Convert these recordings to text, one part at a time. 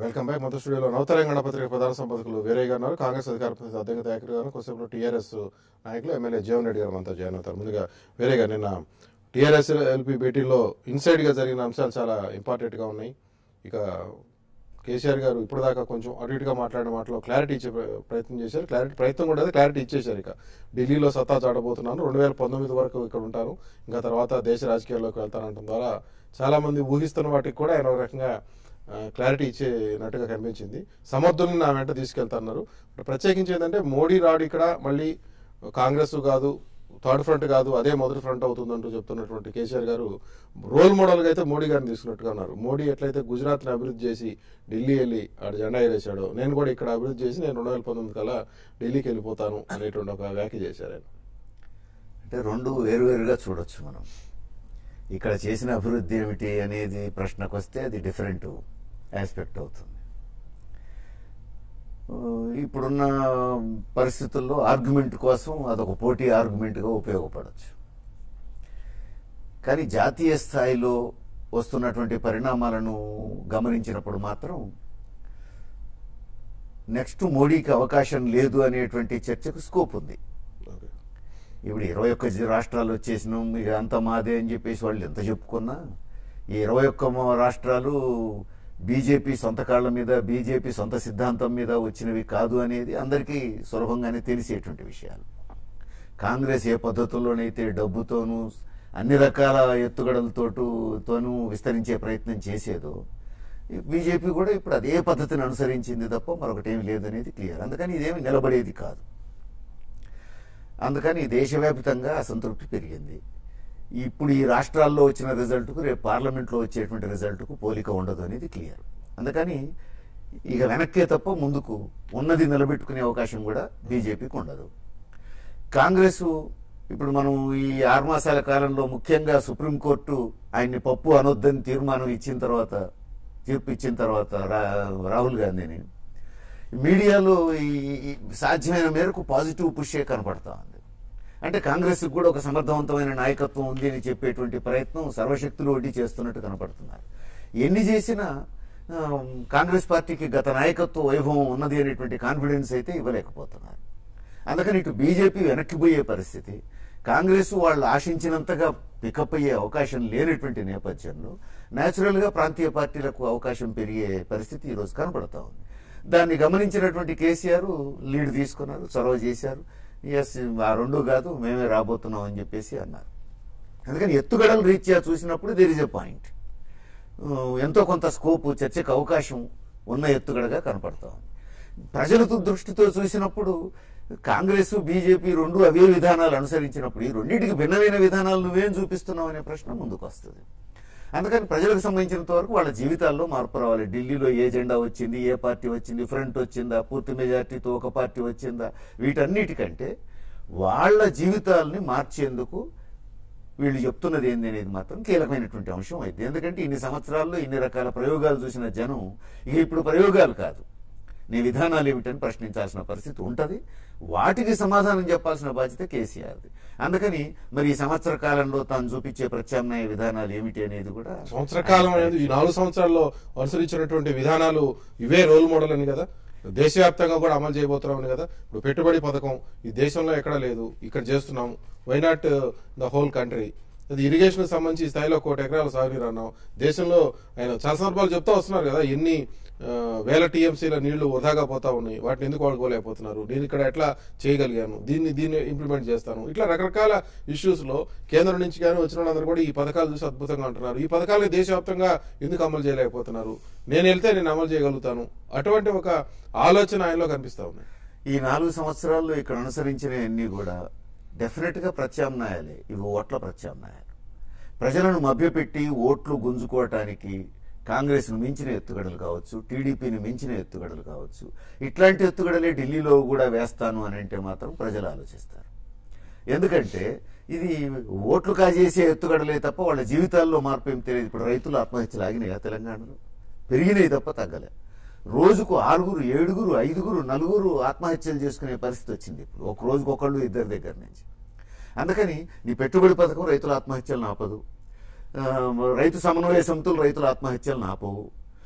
Welcome back. మొదటి స్టూడియోలో నవతెలంగాణ పత్రిక ప్రధాన సంపాదకులు వీరయ్య గారు ఉన్నారు. కాంగ్రెస్ అధికార ప్రతినిధి అధ్యక్ష నాయకులు గారు, కొద్దిసేపు టీఆర్ఎస్ నాయకులు ఎమ్మెల్యే జీవన్ రెడ్డి గారు మనతో జాయిన్ అవుతారు. ముందుగా వీరయ్య గారు, నిన్న టీఆర్ఎస్ ఎల్పీ భేటీలో ఇన్సైడ్గా జరిగిన అంశాలు చాలా ఇంపార్టెంట్గా ఉన్నాయి. ఇక కేసీఆర్ గారు ఇప్పటిదాకా కొంచెం అటు ఇటుగా మాట్లాడిన మాటలో క్లారిటీ ఇచ్చే ప్రయత్నం చేశారు. ప్రయత్నం కూడా క్లారిటీ ఇచ్చేశారు. ఇక ఢిల్లీలో సత్తా చాటబోతున్నాను, 2019 వరకు ఇక్కడ ఉంటాను, ఇంకా తర్వాత దేశ రాజకీయాల్లోకి వెళ్తానంటం ద్వారా చాలా మంది ఊహిస్తున్న వాటికి కూడా ఆయన ఒక రకంగా క్లారిటీ ఇచ్చేనట్టుగా కనిపించింది. సమర్థుల్ని నా వెంట తీసుకెళ్తున్నారు. ప్రత్యేకించి ఏంటంటే మోడీ రాడు ఇక్కడ మళ్ళీ కాంగ్రెస్ కాదు, థర్డ్ ఫ్రంట్ కాదు, అదే మొదటి ఫ్రంట్ అవుతుందంటూ చెప్తున్నటువంటి కేసీఆర్ గారు రోల్ మోడల్గా అయితే మోడీ గారిని తీసుకున్నట్టుగా ఉన్నారు. మోడీ ఎట్లయితే గుజరాత్ని అభివృద్ధి చేసి ఢిల్లీ వెళ్ళి ఆడ జెండా ఎగరేశాడో, నేను కూడా ఇక్కడ అభివృద్ధి చేసి నేను 2019 కల్లా ఢిల్లీకి వెళ్ళిపోతాను అనేటువంటి ఒక వ్యాఖ్య చేశారు ఆయన. అంటే రెండు వేరువేరుగా చూడొచ్చు మనం. ఇక్కడ చేసిన అభివృద్ధి ఏమిటి అనేది ప్రశ్నకు వస్తే అది డిఫరెంట్ ఆస్పెక్ట్ అవుతుంది. ఇప్పుడున్న పరిస్థితుల్లో ఆర్గ్యుమెంట్ కోసం అదొక పోటీ ఆర్గ్యుమెంట్గా ఉపయోగపడవచ్చు. కానీ జాతీయ స్థాయిలో వస్తున్నటువంటి పరిణామాలను గమనించినప్పుడు మాత్రం నెక్స్ట్ మోడీకి అవకాశం లేదు అనేటువంటి చర్చకు స్కోప్ ఉంది. ఇప్పుడు 21 రాష్ట్రాలు వచ్చేసినాం, ఇక అంత మాదే అని చెప్పేసి వాళ్ళు ఎంత చెప్పుకున్నా ఈ 21 రాష్ట్రాలు బీజేపీ సొంత కాళ్ల మీద, బీజేపీ సొంత సిద్ధాంతం మీద వచ్చినవి కాదు అనేది అందరికీ సులభంగానే తెలిసేటువంటి విషయాలు. కాంగ్రెస్ ఏ పద్ధతుల్లోనైతే డబ్బుతోనూ అన్ని రకాల ఎత్తుగడలతోనూ విస్తరించే ప్రయత్నం చేసేదో, బీజేపీ కూడా ఇప్పుడు అదే పద్ధతిని అనుసరించింది తప్ప మరొకటేమి లేదనేది క్లియర్. అందుకని ఇదేమి నిలబడేది కాదు. అందుకని దేశవ్యాప్తంగా అసంతృప్తి పెరిగింది. ఇప్పుడు ఈ రాష్ట్రాల్లో వచ్చిన రిజల్ట్కు రేపు పార్లమెంట్లో వచ్చేటువంటి రిజల్ట్కు పోలిక ఉండదు అనేది క్లియర్. అందుకని ఇక వెనక్కే తప్ప ముందుకు ఉన్నది నిలబెట్టుకునే అవకాశం కూడా బీజేపీకి ఉండదు. కాంగ్రెస్ ఇప్పుడు మనం ఈ 6 మాసాల కాలంలో ముఖ్యంగా సుప్రీంకోర్టు ఆయన్ని పప్పు అనొద్దని తీర్పు ఇచ్చిన తర్వాత రాహుల్ గాంధీని మీడియాలో ఈ సాధ్యమైన మేరకు పాజిటివ్ పుషే కనపడతా ఉంది. అంటే కాంగ్రెస్కి కూడా ఒక సమర్థవంతమైన నాయకత్వం ఉంది అని చెప్పేటువంటి ప్రయత్నం సర్వశక్తులు ఒడ్డి చేస్తున్నట్టు కనపడుతున్నారు. ఎన్ని చేసినా కాంగ్రెస్ పార్టీకి గత నాయకత్వ వైభవం ఉన్నది అనేటువంటి కాన్ఫిడెన్స్ అయితే ఇవ్వలేకపోతున్నారు. అందుకని ఇటు బీజేపీ వెనక్కిపోయే పరిస్థితి, కాంగ్రెస్ వాళ్ళు ఆశించినంతగా పికప్ అయ్యే అవకాశం లేనటువంటి నేపథ్యంలో న్యాచురల్గా ప్రాంతీయ పార్టీలకు అవకాశం పెరిగే పరిస్థితి ఈరోజు కనపడతా ఉంది. దాన్ని గమనించినటువంటి కేసీఆర్ లీడ్ తీసుకున్నారు, చొరవ చేశారు. ఎస్, ఆ రెండు కాదు మేమే రాబోతున్నాం అని చెప్పేసి అన్నారు. అందుకని ఎత్తుగడలు రీత్యా చూసినప్పుడు దేర్ ఇస్ ఎ పాయింట్, ఎంతో కొంత స్కోపు, చర్చకు అవకాశం ఉన్న ఎత్తుగడగా కనపడతా ఉంది. ప్రజలతో దృష్టితో చూసినప్పుడు కాంగ్రెస్ బీజేపీ రెండు అవే విధానాలు అనుసరించినప్పుడు ఈ రెండింటికి భిన్నమైన విధానాలు నువ్వేం చూపిస్తున్నావు అనే ప్రశ్న ముందుకు వస్తుంది. అందుకని ప్రజలకు సంబంధించినంత వరకు వాళ్ళ జీవితాల్లో మార్పు రావాలి. ఢిల్లీలో ఏ జెండా వచ్చింది, ఏ పార్టీ వచ్చింది, ఫ్రంట్ వచ్చిందా, పూర్తి మెజార్టీతో ఒక పార్టీ వచ్చిందా, వీటన్నిటికంటే వాళ్ళ జీవితాలని మార్చేందుకు వీళ్ళు చెప్తున్నది ఏంది అనేది మాత్రం కీలకమైనటువంటి అంశం అయితే. ఎందుకంటే ఇన్ని సంవత్సరాల్లో ఇన్ని రకాల ప్రయోగాలు చూసిన జనం ఇక ఇప్పుడు ప్రయోగాలు కాదు, నీ విధానాలు ఏమిటని ప్రశ్నించాల్సిన పరిస్థితి ఉంటుంది. వాటికి సమాధానం చెప్పాల్సిన బాధ్యత కేసీఆర్ది. అందుకని మరి ఈ సంవత్సర కాలంలో తాను చూపించే ప్రత్యామ్నాయ విధానాలు ఏమిటి అనేది కూడా, సంవత్సర కాలం అనేది ఈ 4 సంవత్సరాల్లో అనుసరించినటువంటి విధానాలు ఇవే రోల్ మోడల్ అని కదా, దేశవ్యాప్తంగా కూడా అమలు చేయబోతున్నామని కదా. ఇప్పుడు పెట్టుబడి పథకం ఈ దేశంలో ఎక్కడ లేదు, ఇక్కడ చేస్తున్నాం, why not the whole country. అది ఇరిగేషన్ సంబంధించి స్థాయిలో 1,000 ఎకరాల సాగునీరు అన్నాం. దేశంలో ఆయన చాలా సందర్భాలు చెప్తా వస్తున్నారు కదా, ఎన్ని వేల టీఎంసీల నీళ్లు వృధాగా పోతా ఉన్నాయి, వాటిని ఎందుకు వాడుకోలేకపోతున్నారు, నేను ఇక్కడ ఎట్లా చేయగలిగాను, దీన్ని ఇంప్లిమెంట్ చేస్తాను. ఇట్లా రకరకాల ఇష్యూస్ లో కేంద్రం నుంచి కానీ వచ్చిన వాళ్ళందరూ కూడా ఈ పథకాలు చూసి అద్భుతంగా అంటున్నారు. ఈ పథకాలు దేశవ్యాప్తంగా ఎందుకు అమలు చేయలేకపోతున్నారు, నేను వెళ్తే నేను అమలు చేయగలుగుతాను, అటువంటి ఒక ఆలోచన ఆయనలో కనిపిస్తా ఉంది. ఈ 4 సంవత్సరాల్లో ఇక్కడ అనుసరించిన అన్ని కూడా డెఫినెట్ గా ప్రత్యామ్నాయాలే. ఇవి ఓట్ల ప్రత్యామ్నాయాలు. ప్రజలను మభ్యపెట్టి ఓట్లు గుంజుకోవటానికి కాంగ్రెస్ను మించిన ఎత్తుగడలు కావచ్చు, టీడీపీని మించిన ఎత్తుగడలు కావచ్చు, ఇట్లాంటి ఎత్తుగడలే ఢిల్లీలో కూడా వేస్తాను అని అంటే మాత్రం ప్రజలు ఆలోచిస్తారు. ఎందుకంటే ఇది ఓట్లు కాజేసే ఎత్తుగడలే తప్ప వాళ్ళ జీవితాల్లో మార్పు ఏం తెలియదు. ఇప్పుడు రైతులు ఆత్మహత్యలు ఆగినాయా తెలంగాణలో? పెరిగినాయి తప్ప తగ్గలే. రోజుకు 6, 7, 5, 4 ఆత్మహత్యలు చేసుకునే పరిస్థితి వచ్చింది. ఇప్పుడు ఒక రోజుకు ఒకళ్ళు, ఇద్దరి దగ్గర నుంచి. అందుకని నీ పెట్టుబడి పథకం రైతుల ఆత్మహత్యలను ఆపదు, రైతు సమన్వయ సమితులు రైతుల ఆత్మహత్యలను ఆపవు,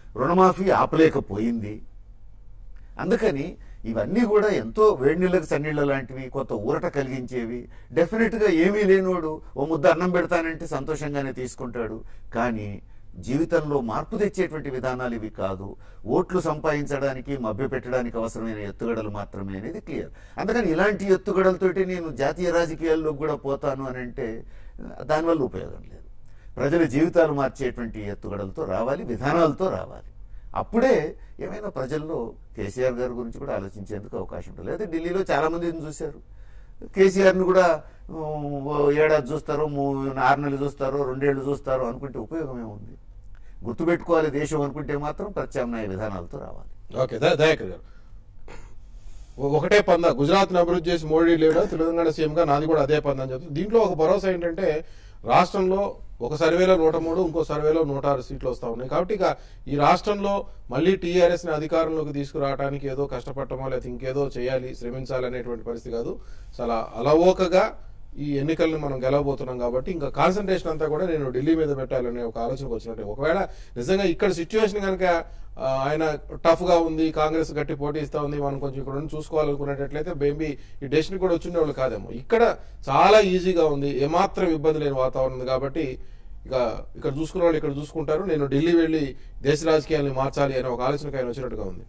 రుణమాఫీ ఆపలేకపోయింది. అందుకని ఇవన్నీ కూడా ఎంతో వేడినీళ్ళకి చన్నీళ్ళ లాంటివి, కొత్త ఊరట కలిగించేవి. డెఫినెట్గా ఏమీ లేనివాడు ఓ ముద్ద అన్నం పెడతానంటే సంతోషంగానే తీసుకుంటాడు. కానీ జీవితంలో మార్పు తెచ్చేటువంటి విధానాలు ఇవి కాదు. ఓట్లు సంపాదించడానికి, మభ్యపెట్టడానికి అవసరమైన ఎత్తుగడలు మాత్రమే అనేది క్లియర్. అందుకని ఇలాంటి ఎత్తుగడలతోటి నేను జాతీయ రాజకీయాల్లో కూడా పోతాను అని అంటే దానివల్ల ఉపయోగం లేదు. ప్రజల జీవితాలు మార్చేటువంటి ఎత్తుగడలతో రావాలి, విధానాలతో రావాలి. అప్పుడే ఏమైనా ప్రజల్లో కేసీఆర్ గారి గురించి కూడా ఆలోచించేందుకు అవకాశం ఉంటుంది. లేదా ఢిల్లీలో చాలామందిని చూశారు. కేసీఆర్ని కూడా ఏడాది చూస్తారో, 6 నెలలు చూస్తారో, 2 ఏళ్ళు చూస్తారో అనుకుంటే ఉపయోగం ఏముంది? గుర్తుపెట్టుకోవాలి దేశం అనుకుంటే మాత్రం ప్రత్యామ్నాయ విధానాలతో రావాలి. ఓకే, దయాకర్ గారు, ఒకటే పంద గుజరాత్ని అభివృద్ధి చేసి మోడీ లేడు, తెలంగాణ సీఎంగా నాది కూడా అదే పంద అని చెప్తుంది. దీంట్లో ఒక భరోసా ఏంటంటే రాష్ట్రంలో ఒక సర్వేలో 103, ఇంకో సర్వేలో 106 సీట్లు వస్తూ ఉన్నాయి. కాబట్టి ఇక ఈ రాష్ట్రంలో మళ్ళీ టీఆర్ఎస్ని అధికారంలోకి తీసుకురావడానికి ఏదో కష్టపడటమో లేకపోతే ఇంకేదో చేయాలి, శ్రమించాలి అనేటువంటి పరిస్థితి కాదు. చాలా అలవోకగా ఈ ఎన్నికలను మనం గెలవబోతున్నాం. కాబట్టి ఇంకా కాన్సన్ట్రేషన్ అంతా కూడా నేను ఢిల్లీ మీద పెట్టాలనే ఒక ఆలోచనకు వచ్చినట్టే. ఒకవేళ నిజంగా ఇక్కడ సిచ్యువేషన్ కనుక ఆయన టఫ్ గా ఉంది, కాంగ్రెస్ గట్టి పోటీ ఇస్తా ఉంది, మనం కొంచెం ఇక్కడ చూసుకోవాలనుకునేటట్లయితే మేబీ ఈ డెసిషన్ కూడా వచ్చిండే వాళ్ళు కాదేమో. ఇక్కడ చాలా ఈజీగా ఉంది, ఏమాత్రం ఇబ్బంది లేని వాతావరణం ఉంది. కాబట్టి ఇక ఇక్కడ చూసుకునే వాళ్ళు ఇక్కడ చూసుకుంటారు, నేను ఢిల్లీ వెళ్ళి దేశ రాజకీయాలను మార్చాలి అనే ఒక ఆలోచనకు ఆయన వచ్చినట్టుగా ఉంది.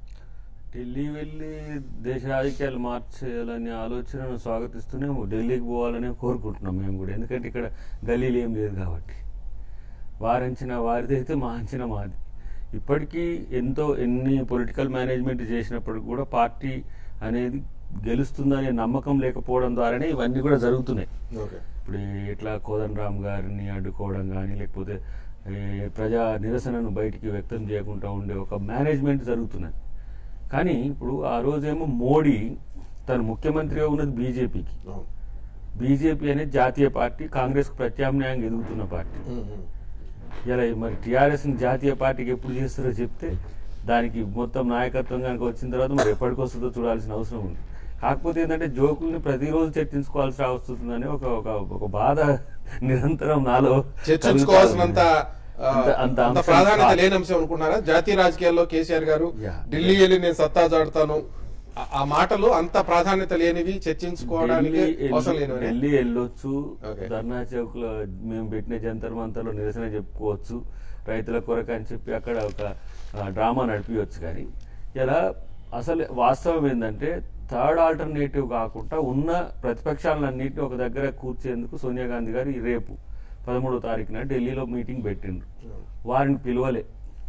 ఢిల్లీ వెళ్ళి దేశ రాజకీయాలు మార్చేయాలనే ఆలోచనను స్వాగతిస్తూనే ఢిల్లీకి పోవాలని కోరుకుంటున్నాం మేము కూడా. ఎందుకంటే ఇక్కడ గల్లీలు ఏం లేదు కాబట్టి. వారంచిన వారిది అయితే మా అంచనా మాది. ఇప్పటికీ ఎన్ని పొలిటికల్ మేనేజ్మెంట్ చేసినప్పటికీ కూడా పార్టీ అనేది గెలుస్తుందనే నమ్మకం లేకపోవడం ద్వారానే ఇవన్నీ కూడా జరుగుతున్నాయి. ఇప్పుడు ఇట్లా కోదండరామ్ గారిని అడ్డుకోవడం కానీ, లేకపోతే ప్రజా నిరసనను బయటికి వ్యక్తం చేయకుండా ఉండే ఒక మేనేజ్మెంట్ జరుగుతున్నది. కానీ ఇప్పుడు ఆ రోజేమో మోడీ తను ముఖ్యమంత్రిగా ఉన్నది బీజేపీకి. బీజేపీ అనేది జాతీయ పార్టీ, కాంగ్రెస్కు ప్రత్యామ్నాయంగా ఎదుగుతున్న పార్టీ. ఇలా మరి టీఆర్ఎస్ని జాతీయ పార్టీకి ఎప్పుడు చేస్తారో చెప్తే దానికి మొత్తం నాయకత్వం కనుక వచ్చిన తర్వాత మరి ఎప్పటికొస్తుందో చూడాల్సిన అవసరం ఉంది. కాకపోతే ఏంటంటే జోకుల్ని ప్రతిరోజు చర్చించుకోవాల్సి వస్తుందని ఒక బాధ నిరంతరం నాలో చర్చించుకోవాల్సినంత అంత ప్రాధాన్యత లేని అంశం అనుకున్నారా? జాతీయ రాజకీయాల్లో కేసీఆర్ గారు ఢిల్లీ వెళ్ళి నేను సత్తా చాటుతాను, ఆ మాటలు అంత ప్రాధాన్యత లేనివి, చర్చించుకోవడానికి ఢిల్లీ వెళ్ళొచ్చు, ధర్నా చౌక్ లో మేము పెట్టిన జంతర్ మంతర్లో నిరసన చెప్పుకోవచ్చు, రైతుల కొరకు అని చెప్పి అక్కడ ఒక డ్రామా నడిపించవచ్చు. కానీ ఇలా అసలు వాస్తవం ఏంటంటే థర్డ్ ఆల్టర్నేటివ్ కాకుండా ఉన్న ప్రతిపక్షాలన్నింటినీ ఒక దగ్గర కూర్చేందుకు సోనియా గాంధీ గారు రేపు 13వ తారీఖున ఢిల్లీలో మీటింగ్ పెట్టిండ్రు. వారిని పిలవలే.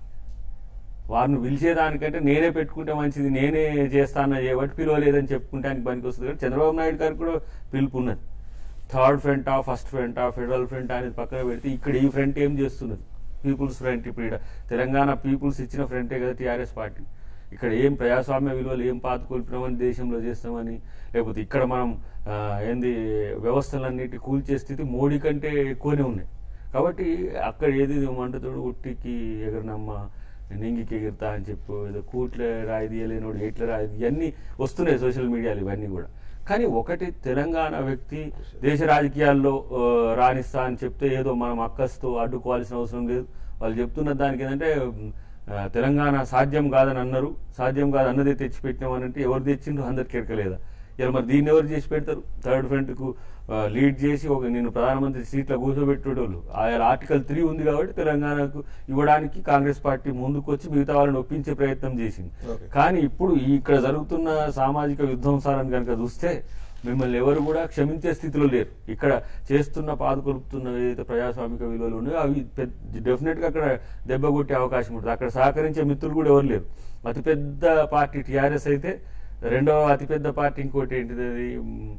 వారిని పిలిచేదానికంటే నేనే పెట్టుకుంటే మంచిది, నేనే చేస్తానని చేయబట్టి పిలవలేదని చెప్పుకుంటానికి పనికి వస్తుంది. కానీ చంద్రబాబు నాయుడు గారికి కూడా పిలుపు ఉన్నది. థర్డ్ ఫ్రంటా, ఫస్ట్ ఫ్రంటా, ఫెడరల్ ఫ్రంట్ అనేది పక్కన పెడితే ఇక్కడ ఈ ఫ్రంట్ ఏం చేస్తున్నది? People's front. ఇప్పుడు తెలంగాణ పీపుల్స్ ఇచ్చిన ఫ్రంటే కదా టీఆర్ఎస్ పార్టీ. ఇక్కడ ఏం ప్రజాస్వామ్య విలువలు ఏం పాతుకొల్పినామని దేశంలో చేస్తామని, లేకపోతే ఇక్కడ మనం వ్యవస్థలన్నిటి కూల్చే స్థితి మోడీ కంటే ఎక్కువనే ఉన్నాయి. కాబట్టి అక్కడ ఏది మంటతోడు ఉట్టికి ఎగరనమ్మ నింగికి ఎగురుతా అని చెప్పు, ఏదో కూట్లే రాయి తీయలేనోడు ఎట్ల రాయి, ఇవన్నీ వస్తున్నాయి సోషల్ మీడియాలో ఇవన్నీ కూడా. కానీ ఒకటి తెలంగాణ వ్యక్తి దేశ రాజకీయాల్లో రాణిస్తా అని చెప్తే ఏదో మనం అక్కస్తో అడ్డుకోవాల్సిన అవసరం లేదు. వాళ్ళు చెప్తున్న దానికి ఏంటంటే తెలంగాణ సాధ్యం కాదని అన్నారు, సాధ్యం కాదు అన్నదే తెచ్చిపెట్టినామనంటే ఎవరు తెచ్చిండ్రు? అందరికి ఎరకలేదా? ఇలా మరి దీన్ని ఎవరు చేసి పెడతారు? థర్డ్ ఫ్రంట్కు లీడ్ చేసి నేను ప్రధానమంత్రి సీట్లో కూర్చోబెట్టేటోళ్ళు. ఆయన ఆర్టికల్ 3 ఉంది కాబట్టి తెలంగాణకు ఇవ్వడానికి కాంగ్రెస్ పార్టీ ముందుకు వచ్చి మిగతా వాళ్ళని ఒప్పించే ప్రయత్నం చేసింది. కానీ ఇప్పుడు ఇక్కడ జరుగుతున్న సామాజిక విధ్వంసాలను కనుక చూస్తే మిమ్మల్ని ఎవరు కూడా క్షమించే స్థితిలో లేరు. ఇక్కడ చేస్తున్న పాదుకొలుపుతున్న ఏదైతే ప్రజాస్వామిక విలువలు ఉన్నాయో అవి డెఫినెట్గా అక్కడ దెబ్బ కొట్టే అవకాశం ఉంటుంది. అక్కడ సహకరించే మిత్రులు కూడా ఎవరు లేరు. అతిపెద్ద పార్టీ టీఆర్ఎస్ అయితే, రెండవ అతిపెద్ద పార్టీ ఇంకోటి ఏంటిది, అది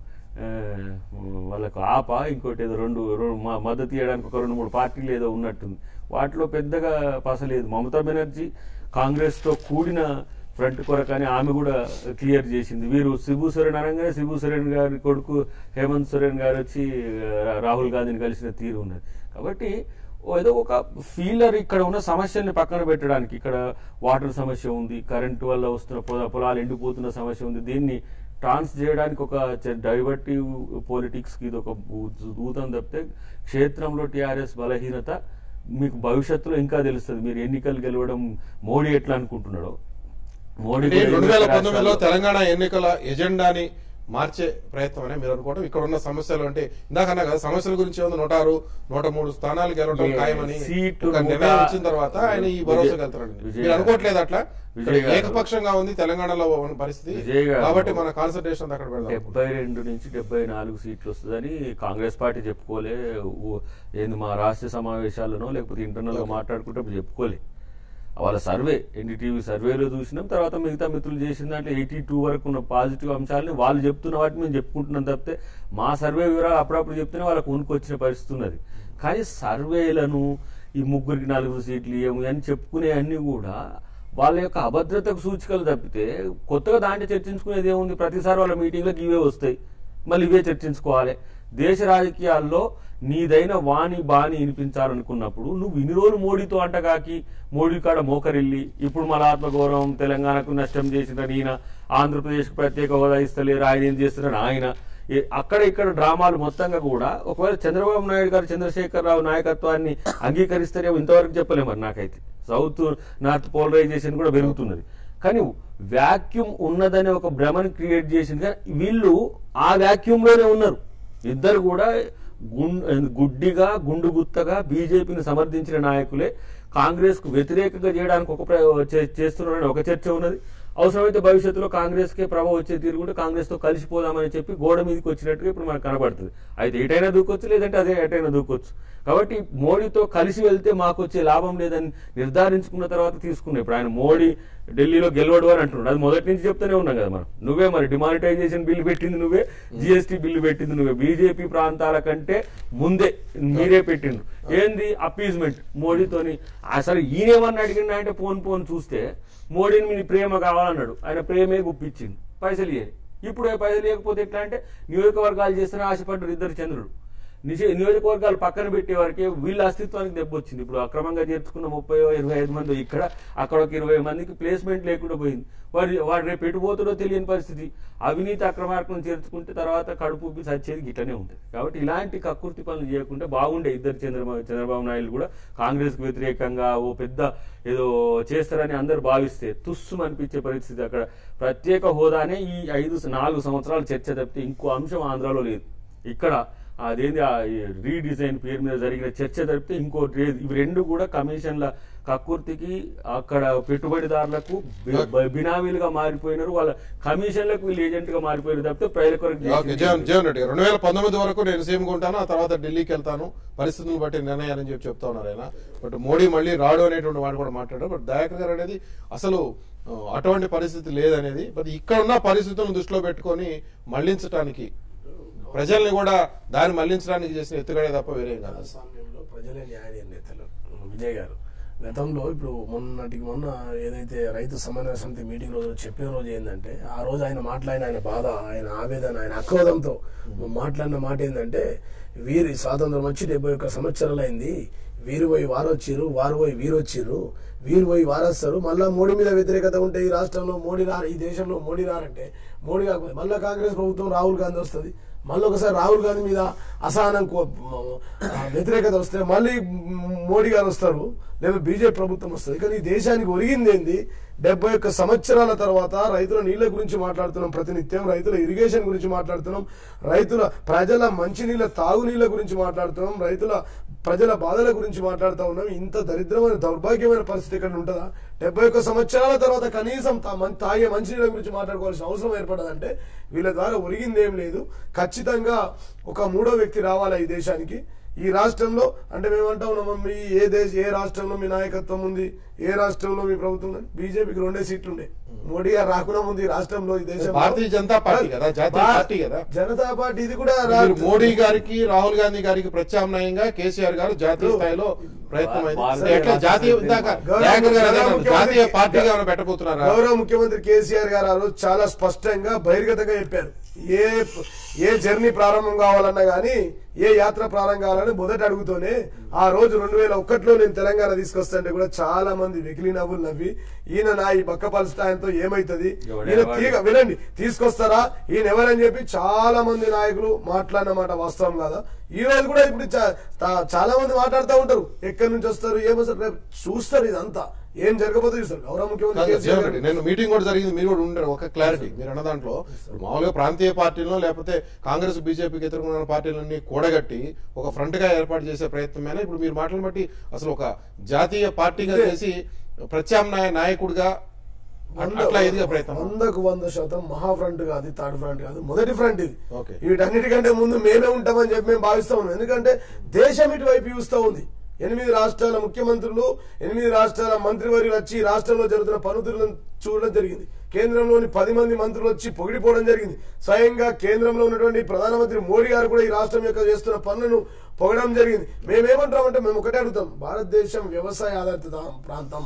వాళ్ళకు ఇంకోటి ఏదో రెండు మద్దతు ఇవ్వడానికి ఒక 2-3 పార్టీలు ఏదో ఉన్నట్టుంది. వాటిలో పెద్దగా పసలేదు. మమతా బెనర్జీ కాంగ్రెస్తో కూడిన ఫ్రంట్ కొరకని ఆమె కూడా క్లియర్ చేసింది. వీరు శిబు సోరెన్ అనగానే శిబు సోరెన్ గారి కొడుకు హేమంత్ సోరెన్ గారు వచ్చి రాహుల్ గాంధీని కలిసిన తీరు ఉన్నది. కాబట్టి ఏదో ఒక ఫీలర్ ఇక్కడ ఉన్న సమస్యల్ని పక్కన పెట్టడానికి, ఇక్కడ వాటర్ సమస్య ఉంది, కరెంటు వల్ల వస్తున్న పొలాలు ఎండిపోతున్న సమస్య ఉంది, దీన్ని ట్రాన్స్ చేయడానికి ఒక డైవర్టివ్ పాలిటిక్స్కి ఇది ఒక దూతం తప్పితే క్షేత్రంలో టీఆర్ఎస్ బలహీనత మీకు భవిష్యత్తులో ఇంకా తెలుస్తుంది. మీరు ఎన్నికలు గెలవడం మోడీ ఎట్లా అనుకుంటున్నాడో. మోడీ 2019లో తెలంగాణ ఎన్నికల ఎజెండాని మార్చే ప్రయత్నం అనే మీరు అనుకోవడం, ఇక్కడ ఉన్న సమస్యలు అంటే ఇందాకన్నా కదా సమస్యల గురించి 106, 103 స్థానాలు గెలవడం ఖాయమని నిర్ణయం వచ్చిన తర్వాత ఆయన ఈ భరోసా వెళ్తారండి. మీరు అనుకోవట్లేదు అట్లా? ఏకపక్షంగా ఉంది తెలంగాణలో పరిస్థితి, కాబట్టి మన కాన్సన్ట్రేషన్ అక్కడ పెడదాం. 72 నుంచి 74 సీట్లు వస్తుందని కాంగ్రెస్ పార్టీ చెప్పుకోలే. ఏంది మా రాష్ట్ర సమావేశాలను లేకపోతే ఇంటర్నల్ గా మాట్లాడుకుంటే చెప్పుకోలే. వాళ్ళ సర్వే ఎన్డీటీవీ సర్వేలో చూసినాం. తర్వాత మిగతా మిత్రులు చేసిన దాంట్లో 82 వరకు ఉన్న పాజిటివ్ అంశాలని వాళ్ళు చెప్తున్న వాటిని మేము చెప్పుకుంటున్నాం తప్పితే మా సర్వే వివరాలు అప్పుడప్పుడు చెప్తేనే వాళ్ళకు ఉనికొచ్చిన పరిస్థితి ఉన్నది. కానీ సర్వేలను ఈ 3-4 సీట్లు ఏమి అని చెప్పుకునే అన్ని కూడా వాళ్ళ యొక్క అభద్రతకు సూచికలు తప్పితే కొత్తగా దాంట్లో చర్చించుకునేది ఏముంది? ప్రతిసారి వాళ్ళ మీటింగ్లకు ఇవే వస్తాయి, మళ్ళీ ఇవే చర్చించుకోవాలి. దేశ రాజకీయాల్లో నీదైన వాణి బాణి వినిపించాలనుకున్నప్పుడు నువ్వు ఇన్ని రోజులు మోడీతో అంటగాకి మోడీ కాడ మోకరిల్లి ఇప్పుడు మన ఆత్మగౌరవం తెలంగాణకు నష్టం చేసిన ఈయన, ఆంధ్రప్రదేశ్కు ప్రత్యేక హోదా ఇస్తలేరు ఆయన, ఏం చేస్తున్నాడు ఆయన, అక్కడ ఇక్కడ డ్రామాలు మొత్తంగా కూడా ఒకవేళ చంద్రబాబు నాయుడు గారు చంద్రశేఖరరావు నాయకత్వాన్ని అంగీకరిస్తారేమో ఇంతవరకు చెప్పలేము. మరి నాకైతే సౌత్ నార్త్ పోలరైజేషన్ కూడా పెరుగుతున్నది. కానీ వ్యాక్యూమ్ ఉన్నదనే ఒక భ్రమను క్రియేట్ చేసింది. కానీ వీళ్ళు ఆ వ్యాక్యూమ్ లోనే ఉన్నారు. ఇద్దరు కూడా గుడ్డిగా గుండు గుత్తగా బీజేపీని సమర్థించిన నాయకులే కాంగ్రెస్ కు వ్యతిరేకంగా చేయడానికి చేస్తున్నారని ఒక చర్చ ఉన్నది. అవసరమైతే భవిష్యత్తులో కాంగ్రెస్ కే ప్రభావం వచ్చే తీరు కూడా కాంగ్రెస్ తో కలిసిపోదామని చెప్పి గోడ మీదకి వచ్చినట్టుగా ఇప్పుడు మనకు కనబడుతుంది. అయితే ఎటైనా దూకొచ్చు, లేదంటే అదే ఎటైనా దూకొచ్చు. కాబట్టి మోడీతో కలిసి వెళ్తే మాకు వచ్చే లాభం లేదని నిర్ధారించుకున్న తర్వాత తీసుకున్నాం. ఇప్పుడు ఆయన మోడీ ఢిల్లీలో గెలవడు అని అంటున్నాడు. అది మొదటి నుంచి చెప్తూనే ఉన్నాం కదా మనం. నువ్వే మరి డిమానిటైజేషన్ బిల్లు పెట్టింది నువ్వే, జిఎస్టీ బిల్లు పెట్టింది నువ్వే, బీజేపీ ప్రాంతాల కంటే ముందే మీరే పెట్టిండు. ఏంది అప్పీజ్మెంట్ మోడీతోని. అసలు ఈయనేమన్నా అడిగినా అంటే పోన్ చూస్తే మోడీని మీ ప్రేమ కావాలన్నాడు. ఆయన ప్రేమే గుప్పించింది, పైసలు ఇయ్యాలి. ఇప్పుడు పైసలు ఇవ్వకపోతే ఎట్లా అంటే నియోజకవర్గాలు చేస్తున్న ఆశపడ్డారు ఇద్దరు చంద్రుడు. నియోజకవర్గాలు పక్కన పెట్టే వారికి వీళ్ళ అస్తిత్వానికి దెబ్బొచ్చింది. ఇప్పుడు అక్రమంగా చేర్చుకున్న 30-25 మంది ఇక్కడ, అక్కడ ఒక 20 మందికి ప్లేస్మెంట్ లేకుండా పోయింది. వాడు రేపు ఎటుపోతుందో తెలియని పరిస్థితి. అవినీతి అక్రమార్కం చేర్చుకుంటే తర్వాత కడుపు సచ్చేది గిట్లనే ఉంటుంది. కాబట్టి ఇలాంటి కక్కుర్తి పనులు చేయకుండా బాగుండే ఇద్దరు చంద్రబాబు నాయుడు కూడా కాంగ్రెస్ కు వ్యతిరేకంగా ఓ పెద్ద ఏదో చేస్తారని అందరు భావిస్తే తుస్సు అనిపించే పరిస్థితి. అక్కడ ప్రత్యేక హోదానే ఈ 4 సంవత్సరాల చర్చ తప్పితే ఇంకో అంశం ఆంధ్రాలో లేదు. ఇక్కడ అదేంది రీడిజైన్ పేరు మీద జరిగిన చర్చ తప్పితే ఇంకోటి లేదు. ఇవి రెండు కూడా కమిషన్ల కక్కుర్తికి అక్కడ పెట్టుబడిదారులకు బినామీలుగా మారిపోయినారు. వాళ్ళ కమిషన్లకు వీళ్ళు ఏజెంట్ గా మారిపోయిన తప్పితే ప్రజల కొరకు. జగన్ రెడ్డి 2019 వరకు నేను సీఎంగా ఉంటాను, ఆ తర్వాత ఢిల్లీకి వెళ్తాను, పరిస్థితులను బట్టి నిర్ణయాలని చెప్తా ఉన్నారు ఆయన. బట్ మోడీ మళ్ళీ రాడు అనేటువంటి వాడు కూడా మాట్లాడారు. బట్ దయాకర్ గారు అనేది అసలు అటువంటి పరిస్థితి లేదనేది. బట్ ఇక్కడ ఉన్న పరిస్థితులను దృష్టిలో పెట్టుకొని మళ్లించడానికి, ప్రజల్ని కూడా దాన్ని మళ్లించడానికి చేసిన ఎత్తుగడే తప్ప వేరే కాదు. ప్రజాస్వామ్యంలో ప్రజలే న్యాయ నేతలు. విజయ్ గారు గతంలో ఇప్పుడు మొన్న ఏదైతే రైతు సమన్వయ సమితి మీటింగ్ రోజు చెప్పిన రోజు ఏంటంటే, ఆ రోజు ఆయన మాట్లాడిన ఆయన బాధ, ఆయన ఆవేదన, ఆయన ఆక్రోధంతో మాట్లాడిన మాట ఏంటంటే, వీరి స్వాతంత్రం వచ్చి 71 సంవత్సరాలు అయింది, వీరు పోయి వారు వచ్చిర్రు, వారు పోయి వీరు వచ్చిర్రు, వీరు పోయి వారస్తారు, మళ్ళా మోడీ మీద వ్యతిరేకత ఉంటే ఈ రాష్ట్రంలో మోడీ ఈ దేశంలో మోడీ రారంటే, మోడీ కాకపోతే మళ్ళా కాంగ్రెస్ ప్రభుత్వం రాహుల్ గాంధీ వస్తుంది, మళ్ళీ ఒకసారి రాహుల్ గాంధీ మీద అసహనం వ్యతిరేకత వస్తే మళ్ళీ మోడీ గారు వస్తారు, లేదా బీజేపీ ప్రభుత్వం వస్తుంది. కానీ ఈ దేశానికి ఒరిగింది ఏంది? 71 సంవత్సరాల తర్వాత రైతుల నీళ్ల గురించి మాట్లాడుతున్నాం ప్రతినిత్యం, రైతుల ఇరిగేషన్ గురించి మాట్లాడుతున్నాం, ప్రజల మంచినీళ్ళ తాగునీళ్ల గురించి మాట్లాడుతున్నాం, ప్రజల బాధల గురించి మాట్లాడుతూ ఉన్నాం. ఇంత దరిద్రమైన దౌర్భాగ్యమైన పరిస్థితి ఇక్కడ ఉంటుందా? 71 సంవత్సరాల తర్వాత కనీసం తాగే మంచినీళ్ళ గురించి మాట్లాడుకోవాల్సిన అవసరం ఏర్పడదంటే వీళ్ళ ద్వారా ఒరిగింది ఏం లేదు. ఖచ్చితంగా ఒక మూడో వ్యక్తి రావాలా ఈ దేశానికి. ఈ రాష్ట్రంలో అంటే మేమంటా ఉన్నాం, ఏ రాష్ట్రంలో మీ నాయకత్వం ఉంది, ఏ రాష్ట్రంలో మీ ప్రభుత్వం ఉంది? బీజేపీకి 2 సీట్లు ఉండే. మోడీ గారు రాకుండా ఉంది ఈ రాష్ట్రంలో, ఈ దేశం భారతీయ జనతా పార్టీ కదా, జాతీయ పార్టీ కదా, జనతా పార్టీ. ఇది కూడా మోడీ గారికి రాహుల్ గాంధీ గారికి ప్రత్యామ్నాయంగా కేసీఆర్ గారు జాతీయ స్థాయిలో జాతీయ పార్టీగా పెట్టబోతున్నారు. గౌరవ ముఖ్యమంత్రి కేసీఆర్ గారు ఆ రోజు చాలా స్పష్టంగా బహిర్గతంగా చెప్పారు, ఏ జర్నీ ప్రారంభం కావాలన్నా కానీ ఏ యాత్ర ప్రారంభం కావాలని మొదట అడుగుతూనే ఆ రోజు 2001లో నేను తెలంగాణ తీసుకొస్తుంటే కూడా చాలా మంది వెకిలి నవ్వులు నవ్వి ఈయన నా ఈ బక్కపల్స్ స్థాయితో ఏమైతుంది ఈయన వినండి తీసుకొస్తారా ఈయన ఎవరని చెప్పి చాలా మంది నాయకులు మాట్లాడిన మాట వాస్తవం కాదా? ఈ రోజు కూడా ఇప్పుడు చాలా మంది మాట్లాడుతూ ఉంటారు, ఎక్కడి నుంచి వస్తారు ఏమొస్తారు రేపు చూస్తారు, ఇదంతా ఏం జరగబోతే చూస్తారు. గౌరవ ముఖ్యమంత్రి నేను మీటింగ్ కూడా జరిగింది, మీరు కూడా ఉండరు. ఒక క్లారిటీ మీరు అన్న దాంట్లో మామూలుగా ప్రాంతీయ పార్టీలను లేకపోతే కాంగ్రెస్ బీజేపీకి వ్యతిరేకంగా ఉన్న పార్టీలన్నీ కూడగట్టి ఒక ఫ్రంట్ గా ఏర్పాటు చేసే ప్రయత్నమేనా ఇప్పుడు మీరు మాటలను బట్టి అసలు ఒక జాతీయ పార్టీగా చేసి ప్రత్యామ్నాయ నాయకుడిగా అట్లా ఎదిగే ప్రయత్నం? 100% మహా ఫ్రంట్ కాదు, థర్డ్ ఫ్రంట్ కాదు, మొదటి ఫ్రంట్ ఇది. వీటన్నిటికంటే ముందు మేమే ఉంటామని చెప్పి మేము భావిస్తా ఉన్నాం. ఎందుకంటే దేశం ఇటువైపు చూస్తూ ఉంది. 8 రాష్ట్రాల ముఖ్యమంత్రులు 8 రాష్ట్రాల మంత్రివర్యులు వచ్చి రాష్ట్రంలో జరుగుతున్న పనులను చూడడం జరిగింది. కేంద్రంలోని 10 మంది మంత్రులు వచ్చి పొగిడిపోవడం జరిగింది. స్వయంగా కేంద్రంలో ఉన్నటువంటి ప్రధానమంత్రి మోడీ గారు కూడా ఈ రాష్ట్రం యొక్క చేస్తున్న పనులను పొగడడం జరిగింది. మేమేమంటామంటే మేము ఒకటే అడుగుతాం, భారతదేశం వ్యవసాయ ఆధారిత ప్రాంతం,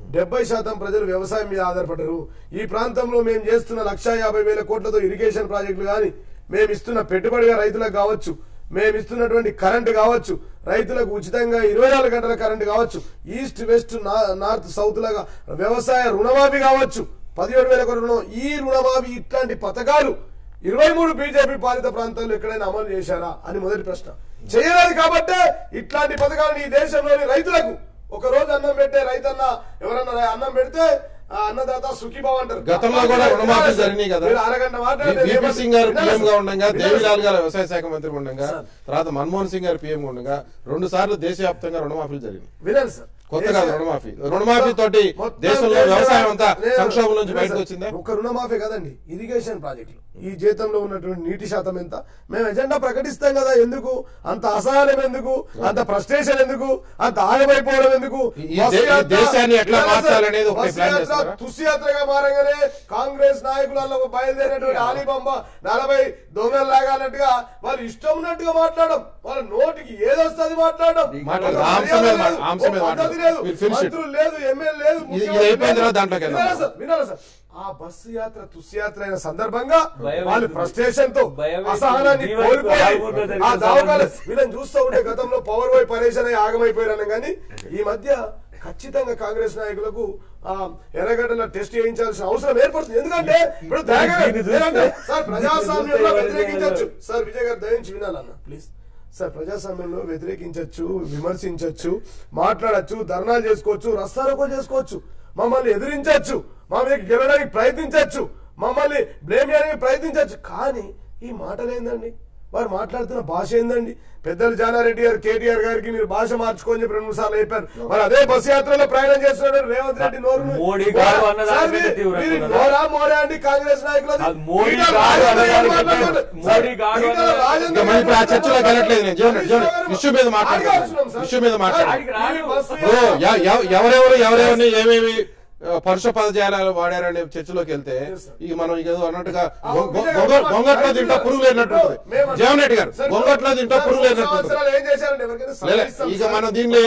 70% ప్రజలు వ్యవసాయం మీద ఆధారపడరు. ఈ ప్రాంతంలో మేము చేస్తున్న 1,50,000 కోట్లతో ఇరిగేషన్ ప్రాజెక్టులు కానీ, మేము ఇస్తున్న పెట్టుబడిగా రైతులకు కావచ్చు, మేము ఇస్తున్నటువంటి కరెంటు కావచ్చు, రైతులకు ఉచితంగా 24 గంటల కరెంటు కావచ్చు, ఈస్ట్ వెస్ట్ నార్త్ సౌత్ లాగా వ్యవసాయ రుణమాఫీ కావచ్చు, 17,000 కోట్ల రుణం, ఈ రుణమాఫీ ఇట్లాంటి పథకాలు 23 బీజేపీ పాలిత ప్రాంతాల్లో ఎక్కడైనా అమలు చేశారా అని మొదటి ప్రశ్న. చేయలేదు కాబట్టే ఇట్లాంటి పథకాలు ఈ దేశంలోని రైతులకు ఒక రోజు అన్నం పెట్టే రైతన్న ఎవరన్నా అన్నం పెడితే అన్నదాత సుఖీభావ్ అంటారు. గతంలో కూడా రుణమాఫీ జరిగినాయి కదా. అరగంట బీపీ సింగ్ గారు పీఎం గా ఉండగా, దేవిలాల్ గారు వ్యవసాయ శాఖ మంత్రి ఉండగా, తర్వాత మన్మోహన్ సింగ్ గారు పీఎం ఉండగా 2 సార్లు దేశవ్యాప్తంగా రుణమాఫీలు జరిగినాయి. వినాలి సార్, కొత్త కాదు రుణమాఫీ తోటి దేశంలో వ్యవసాయం అంతా సంక్షోభం నుంచి బయటకు వచ్చిందా? ఒక రుణమాఫీ కదండి, ఇరిగేషన్ ప్రాజెక్టులు ఈ జీతంలో ఉన్నటువంటి నీటి శాతం ఎంత మేము ఎజెండా ప్రకటిస్తాం కదా, ఎందుకు అంత అసహనం, ఎందుకు అంత ఫ్రస్ట్రేషన్, ఎందుకు అంత ఆగమైపోవడం, ఎందుకు దేశాన్ని ఎట్లా మార్చాలనేది తుస్యాత్రగా మారంగానే కాంగ్రెస్ నాయకులలో బయలుదేరేటువంటి ఆలీబంబ 40 దొంగల్లాగా అన్నట్టుగా వాళ్ళు ఇష్టం ఉన్నట్టుగా మాట్లాడడం, వాళ్ళ నోటికి ఏదొస్తుంది మాట్లాడడం, మంత్రులు లేదు, ఎమ్మెల్యే లేదు. వినాలి సార్, ఆ బస్సు యాత్ర తుస్యాత్ర అయిన సందర్భంగా వాళ్ళు ఫ్రస్ట్రేషన్ తో అసహనాన్ని కోల్పోయి ఆ దావకాలు వీళ్ళని చూస్తూ ఉంటే గతంలో పవర్ బాయ్ పరేషన్ అయి ఆగమైపోయారని, కానీ ఈ మధ్య ఖచ్చితంగా కాంగ్రెస్ నాయకులకు ఎర్రగడ్డల టెస్ట్ చేయించాల్సిన అవసరం ఏర్పడుతుంది. ఎందుకంటే ఇప్పుడు సార్ ప్రజాస్వామ్యంలో వ్యతిరేకించవచ్చు సార్, విజయ్ గారు దయించి వినాలన్న ప్లీజ్ సార్, ప్రజాస్వామ్యంలో వ్యతిరేకించవచ్చు, విమర్శించవచ్చు, మాట్లాడచ్చు, ధర్నాలు చేసుకోవచ్చు, రస్తారోకో చేసుకోవచ్చు, మమ్మల్ని ఎదిరించవచ్చు, మా మీద గెలవడానికి ప్రయత్నించవచ్చు, మమ్మల్ని బ్లేమ్ చేయడానికి ప్రయత్నించవచ్చు, కానీ ఈ మాటలు ఏందండి, వారు మాట్లాడుతున్న భాష ఏందండి? పెద్దలు జానారెడ్డి గారు కేటీఆర్ గారికి మీరు భాష మార్చుకొని చెప్పి 2 సార్లు చెప్పారు. మరి అదే బస్సు యాత్రలో ప్రయాణం చేస్తున్నాడు రేవంత్ రెడ్డి నోరా మోరా అండి కాంగ్రెస్ నాయకులు ఎవరెవరిని ఏమేమి పరుష పదజాలాలు వాడారనే చర్చలోకి వెళ్తే ఇక మనం ఇక అన్నట్టుగా గొంగట్లో తింటా పురుగు లేనట్టుంటది. జగన్ రెడ్డి గారు గొంగట్లో తింటా పురుగు లేనట్టుంటది. ఇక మనం దీన్ని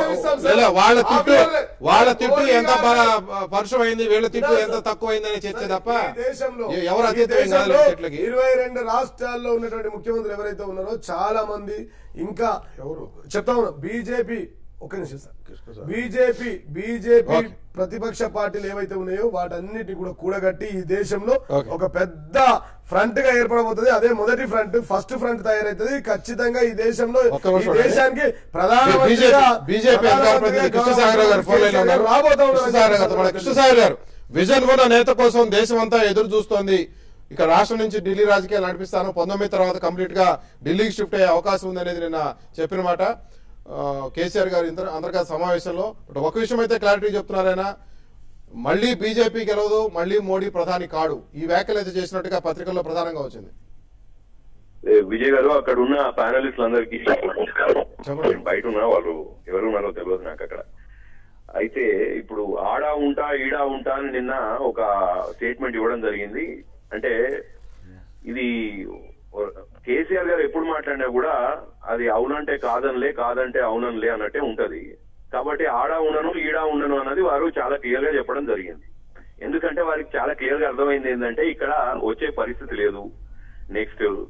వాళ్ళ తిట్టు ఎంత పరుషమైంది, వీళ్ళ తిట్టు ఎంత తక్కువైంది అనే చర్చ తప్ప ఎవరు అతీతం కాదు చెట్లకి. 22 రాష్ట్రాల్లో ఉన్నటువంటి ముఖ్యమంత్రులు ఎవరైతే ఉన్నారో చాలా మంది ఇంకా ఎవరు చెప్తా ఉన్నారు, బీజేపీ ఒక్క నిమిషం సార్, బీజేపీ ప్రతిపక్ష పార్టీలు ఏవైతే ఉన్నాయో వాటన్నిటి కూడా కూడగట్టి ఈ దేశంలో ఒక పెద్ద ఫ్రంట్ గా ఏర్పడబోతుంది. అదే మొదటి ఫ్రంట్, ఫస్ట్ ఫ్రంట్ తయారైతుంది. ఖచ్చితంగా ఈ దేశంలో ఈ దేశానికి కృష్ణసాగర్ గారు విజన్ ఉన్న నేత కోసం దేశం అంతా ఎదురు చూస్తోంది. ఇక రాష్ట్రం నుంచి ఢిల్లీ రాజకీయాలు నడిపిస్తాను, 19 తర్వాత కంప్లీట్ గా ఢిల్లీకి షిఫ్ట్ అయ్యే అవకాశం ఉంది అనేది నిన్న చెప్పిన మాట కేసీఆర్ గారు అంతర్గత సమావేశంలో. ఒక విషయం అయితే క్లారిటీ చెప్తున్నారైనా, మళ్లీ బీజేపీ గెలవదు, మళ్లీ మోడీ ప్రధాని కాడు, ఈ వ్యాఖ్యలు అయితే చేసినట్టుగా పత్రికల్లో ప్రధానంగా వచ్చింది. విజయ్ గారు అక్కడ ఉన్న ప్యానలిస్టులందరికీ బయట ఉన్న వాళ్ళు ఎవరు ఉన్నారో తెలియదు నాకు అక్కడ. అయితే ఇప్పుడు ఆడా ఉంటా ఈడా ఉంటా అని నిన్న ఒక స్టేట్మెంట్ ఇవ్వడం జరిగింది. అంటే ఇది కేసీఆర్ గారు ఎప్పుడు మాట్లాడినా కూడా అది అవునంటే కాదనిలే, కాదంటే అవుననిలే అన్నట్టే ఉంటది. కాబట్టి ఆడా ఉండను ఈడా ఉండను అన్నది వారు చాలా క్లియర్ గా చెప్పడం జరిగింది. ఎందుకంటే వారికి చాలా క్లియర్ గా అర్థమైంది ఏంటంటే ఇక్కడ వచ్చే పరిస్థితి లేదు. నెక్స్ట్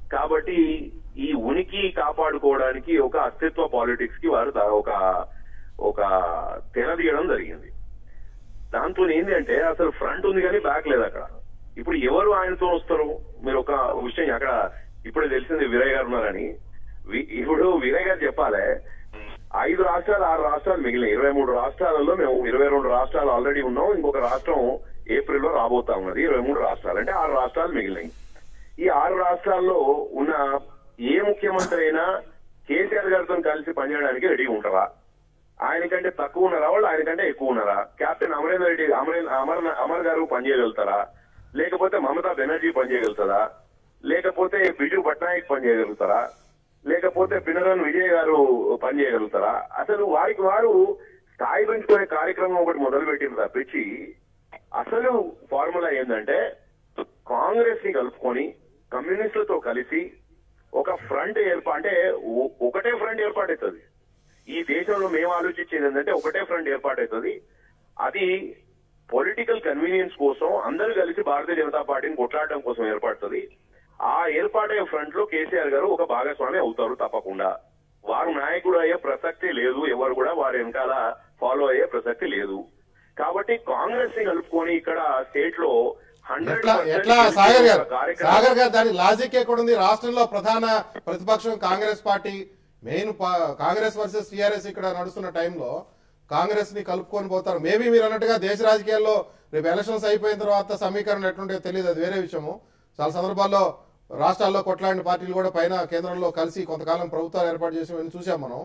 కాబట్టి ఈ ఉనికి కాపాడుకోవడానికి ఒక అస్తిత్వ పాలిటిక్స్ కి వారు ఒక తెరదీయడం జరిగింది. దాంతో ఏంటి అంటే అసలు ఫ్రంట్ ఉంది కానీ బ్యాక్ లేదు అక్కడ. ఇప్పుడు ఎవరు ఆయనతో వస్తారు? మీరు ఒక విషయం అక్కడ ఇప్పుడే తెలిసింది వీరయ్య గారు ఉన్నారని. ఇప్పుడు వీరయ్య గారు చెప్పాలి 5 రాష్ట్రాలు 6 రాష్ట్రాలు మిగిలిన 23 రాష్ట్రాలలో మేము 22 రాష్ట్రాలు ఆల్రెడీ ఉన్నాం. ఇంకొక రాష్ట్రం ఏప్రిల్లో రాబోతా ఉన్నది. 23 రాష్ట్రాలు అంటే 6 రాష్ట్రాలు మిగిలినాయి. ఈ 6 రాష్ట్రాల్లో ఉన్న ఏ ముఖ్యమంత్రి అయినా కేసీఆర్ గారితో కలిసి పనిచేయడానికి రెడీ ఉంటారా? ఆయనకంటే తక్కువ ఉన్నారా వాళ్ళు? ఆయనకంటే ఎక్కువ ఉన్నారా? కెప్టెన్ అమరేందర్ రెడ్డి అమర్ గారు పనిచేయగలుగుతారా? లేకపోతే మమతా బెనర్జీ పనిచేయగలుగుతారా? లేకపోతే బిజు పట్నాయక్ పనిచేయగలుగుతారా? లేకపోతే పినరన్ విజయ్ గారు పనిచేయగలుగుతారా? అసలు వారికి వారు స్థాయి పెంచుకునే కార్యక్రమం ఒకటి మొదలు పెట్టింది తప్పించి అసలు ఫార్ములా ఏంటంటే కాంగ్రెస్ ని కలుపుకొని కమ్యూనిస్టులతో కలిసి ఒక ఫ్రంట్ అంటే ఒకటే ఫ్రంట్ ఏర్పాటవుతుంది. ఈ దేశంలో మేము ఆలోచించేది ఏంటంటే ఒకటే ఫ్రంట్ ఏర్పాటవుతుంది. అది పొలిటికల్ కన్వీనియన్స్ కోసం అందరూ కలిసి భారతీయ జనతా పార్టీని కొట్లాడడం కోసం ఏర్పడుతుంది. ఆ ఏర్పాటయ్యే ఫ్రంట్ లో కేసీఆర్ గారు ఒక భాగస్వామి అవుతారు తప్పకుండా. వారు నాయకుడు అయ్యే ప్రసక్తి లేదు. ఎవరు కూడా వారి వెనకాల ఫాలో అయ్యే ప్రసక్తి లేదు. కాబట్టి కాంగ్రెస్ ని కలుపుకొని ఇక్కడ స్టేట్ లో ఎట్లా సాగర్ గారు దాని లాజిక్ ఎక్కడ ఉంది? రాష్ట్రంలో ప్రధాన ప్రతిపక్షం Congress party, main Congress versus TRS ఇక్కడ నడుస్తున్న టైంలో కాంగ్రెస్ ని కలుపుకొని పోతారు. మేబీ మీరు అన్నట్టుగా దేశ రాజకీయాల్లో రేపు ఎలక్షన్స్ అయిపోయిన తర్వాత సమీకరణ ఎట్లుంటే తెలియదు, అది వేరే విషయము. చాలా సందర్భాల్లో రాష్ట్రాల్లో కొట్లాడిన పార్టీలు కూడా పైన కేంద్రంలో కలిసి కొంతకాలం ప్రభుత్వాలు ఏర్పాటు చేసి చూసాం మనం.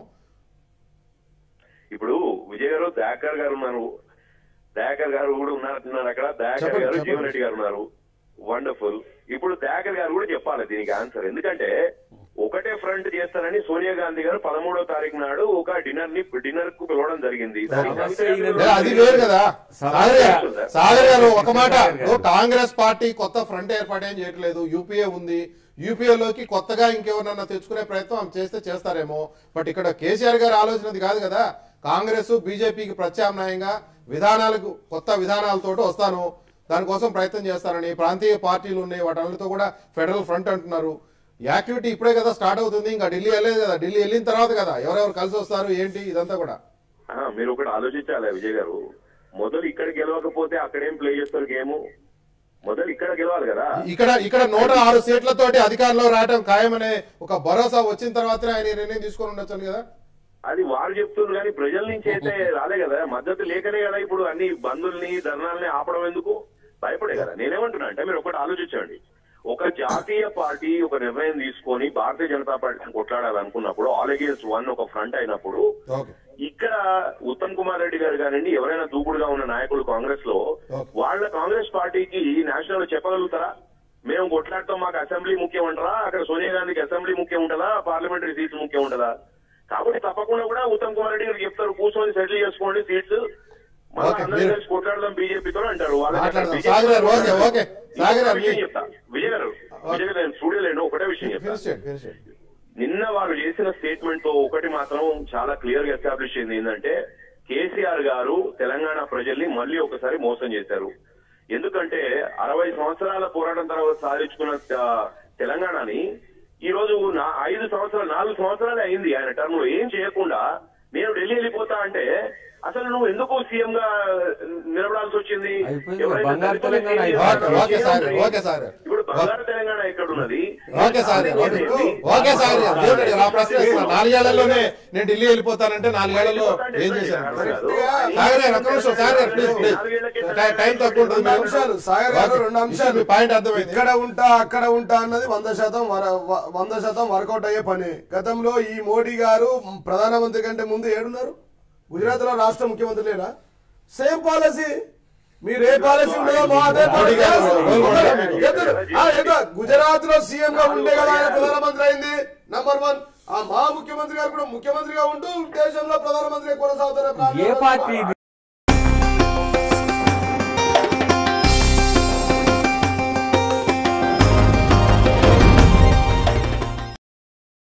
ఇప్పుడు విజయ్ గారు దయాకర్ గారు ఉన్నారు, దయాకర్ గారు కూడా ఉన్నారు అక్కడ. దయాకర్ గారు జీవన్ రెడ్డి గారు ఉన్నారు. వండర్ఫుల్. ఇప్పుడు దయాకర్ గారు కూడా చెప్పాలి దీనికి ఆన్సర్. ఎందుకంటే ఒకటే ఫ్రంట్ చేస్తానని సోనియా గాంధీ గారు 13వ తారీఖు నాడు ఒక డిన్నర్ కు పిలవడం జరిగింది. అది వేరు కదా సాగర్ గారు. ఒక మాట, కాంగ్రెస్ పార్టీ కొత్త ఫ్రంట్ ఏర్పాటేం చేయట్లేదు. యూపీఏ ఉంది. యూపీఏలోకి కొత్తగా ఇంకెవరన్నా తెచ్చుకునే ప్రయత్నం చేస్తారేమో. బట్ ఇక్కడ కేసీఆర్ గారు ఆలోచనది కాదు కదా. కాంగ్రెస్ బీజేపీకి ప్రత్యామ్నాయంగా కొత్త విధానాలతో వస్తాను, దానికోసం ప్రయత్నం చేస్తారని ప్రాంతీయ పార్టీలు ఉన్నాయి, వాటన్నిటితో కూడా ఫెడరల్ ఫ్రంట్ అంటున్నారు. యాక్టివిటీ ఇప్పుడే కదా స్టార్ట్ అవుతుంది. ఇంకా ఢిల్లీ వెళ్ళలేదు కదా. ఢిల్లీ వెళ్ళిన తర్వాత కదా ఎవరెవరు కలిసి వస్తారు ఏంటి ఇదంతా కూడా. మీరు ఒకటి ఆలోచించాలి విజయ్ గారు. మొదలు ఇక్కడ గెలవకపోతే అక్కడేం ప్లే చేస్తారు గేమ్? మొదలు ఇక్కడ గెలవాలి కదా. ఇక్కడ 106 సీట్లతోటి అధికారంలో రావడం ఖాయమనే ఒక భరోసా వచ్చిన తర్వాతనే ఆయన నిర్ణయం తీసుకొని ఉండొచ్చు కదా. అది వారు చెప్తున్నారు కానీ ప్రజల నుంచి అయితే రాలే కదా. మద్దతు లేకనే కదా ఇప్పుడు అన్ని బంధుల్ని ధర్నాల్ని ఆపడం ఎందుకు? భయపడే కదా. నేనేమంటున్నా అంటే మీరు ఒకటి ఆలోచించండి. ఒక జాతీయ పార్టీ ఒక నిర్ణయం తీసుకొని భారతీయ జనతా పార్టీని కొట్లాడాలనుకున్నప్పుడు ఆల్ అగేన్స్ట్ వన్ ఒక ఫ్రంట్ అయినప్పుడు ఇక్కడ ఉత్తమ్ కుమార్ రెడ్డి గారు కానివ్వండి, ఎవరైనా దూకుడుగా ఉన్న నాయకులు కాంగ్రెస్ లో వాళ్ళ కాంగ్రెస్ పార్టీకి నేషనల్ చెప్పగలుగుతారా? మేము కొట్లాడతాం, మాకు అసెంబ్లీ ముఖ్యం ఉంటారా? అక్కడ సోనియా గాంధీకి అసెంబ్లీ ముఖ్యం ఉంటుందా? పార్లమెంటరీ సీట్స్ ముఖ్యం ఉంటుందా? కాబట్టి తప్పకుండా కూడా ఉత్తమ్ కుమార్ రెడ్డి గారు చెప్తారు కూర్చొని సెటిల్ చేసుకోండి సీట్స్, కొట్లాడదాం బీజేపీతో అంటారు. విజయ్ గారు నేను చూడలేను. ఒకటే విషయం చెప్తాను. నిన్న వారు చేసిన స్టేట్మెంట్ తో ఒకటి మాత్రం చాలా క్లియర్ గా ఎస్టాబ్లిష్ అయింది ఏంటంటే కేసీఆర్ గారు తెలంగాణ ప్రజల్ని మళ్ళీ ఒకసారి మోసం చేశారు. ఎందుకంటే 60 సంవత్సరాల పోరాటం తర్వాత సాధించుకున్న తెలంగాణని ఈ రోజు 4 సంవత్సరాలే అయింది ఆయన టర్మ్ లో ఏం చేయకుండా నేను ఢిల్లీ వెళ్ళిపోతా అంటే అసలు నువ్వు ఎందుకు సీఎం గా నిలబడాల్సి వచ్చింది? ఇప్పుడు బంగారు తెలంగాణ ఎక్కడ ఉన్నది? నాలుగేళ్లలోనే నేను ఢిల్లీ వెళ్ళిపోతానంటే 4 ఏళ్లలో ఏం చేశాను? టైం తక్కువ ఉంటుంది. 2 అంశాలు పాయింట్ అర్థమైంది. ఇక్కడ ఉంటా అక్కడ ఉంటా అన్నది 100% వర్కౌట్ అయ్యే పని. గతంలో ఈ మోడీ గారు ప్రధానమంత్రి కంటే ముందు ఏడున్నారు? గుజరాత్ లో రాష్ట్ర ముఖ్యమంత్రి లేరా? Same policy. మీరు ఏ పాలసీ ఉండదో గుజరాత్ లో సీఎం గా ఉండే కదా ఆయన ప్రధానమంత్రి అయింది. నంబర్ 1. మా ముఖ్యమంత్రి గారు కూడా ముఖ్యమంత్రిగా ఉంటూ దేశంలో ప్రధానమంత్రి కొనసాగుతారు.